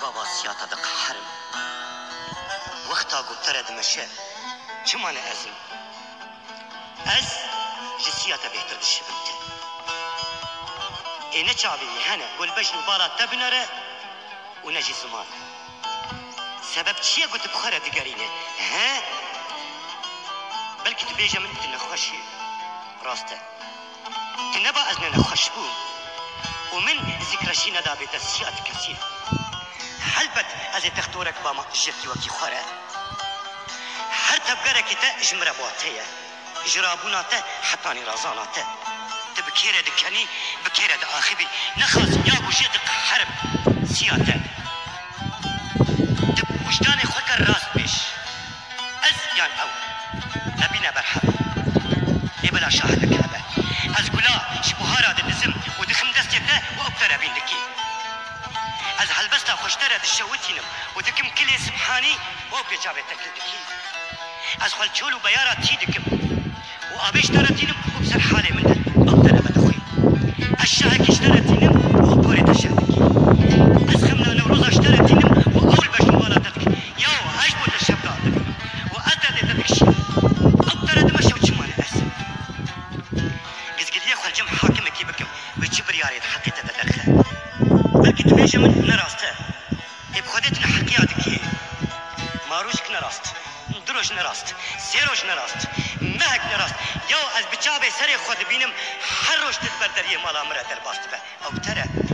گاوا سیاتا دقهرم وقتا گفتره دمشه چه مانه ازم از جسیاتا بهتر دشبنته اینه چاوی هنه گل بجن بالا تبنره و نجی زمان سبب چیه گوت بخاره دگرینه ها بلکه تو بیجه من تنخوشی راسته تنبا از نخوش بوم ومن ذكرشي ندا بتسيات كثير حلبت از تختورك باما جفتي وكي خورا هر تبقرك تا اجمرا بواتيه جرابوناته حطاني رازاناته تبكيره دكاني بكيره داخبي نخلص ياكو جدق حرب سياته تب وجداني خوك الراس بيش از يان او نبينا برحب يبلا شاهدك هبه از قلا شبهارا دنزم ودخم دستيته وابتر بينكي از هلبستا خوشتره دشوتينم ودكم كلي سبحاني وبيجابه تكلدكي از خلچولو بيارا تيدكم وابيش ترتينم وبسر حالي من ابتر بدخوي الشاهك اشترتينم وابوري تشهدكي از خمنا نوروز اشترتينم واول بشمالا تدك يو عجبو تشبقاتك وادى تدكشي ابتر دمشو تشمان اسم قزقليه خلجم حاكمكي بكم ويجبر ياري حقيقة تدخل بلكي تبيجي من نراسته بخودتنا حقيقتك ماروشك نراست دروش نراست سيروش نراست مهك نراست يو از بچابي سري خود بينم هر روش تتبردريه مالا مرة در باست به او تره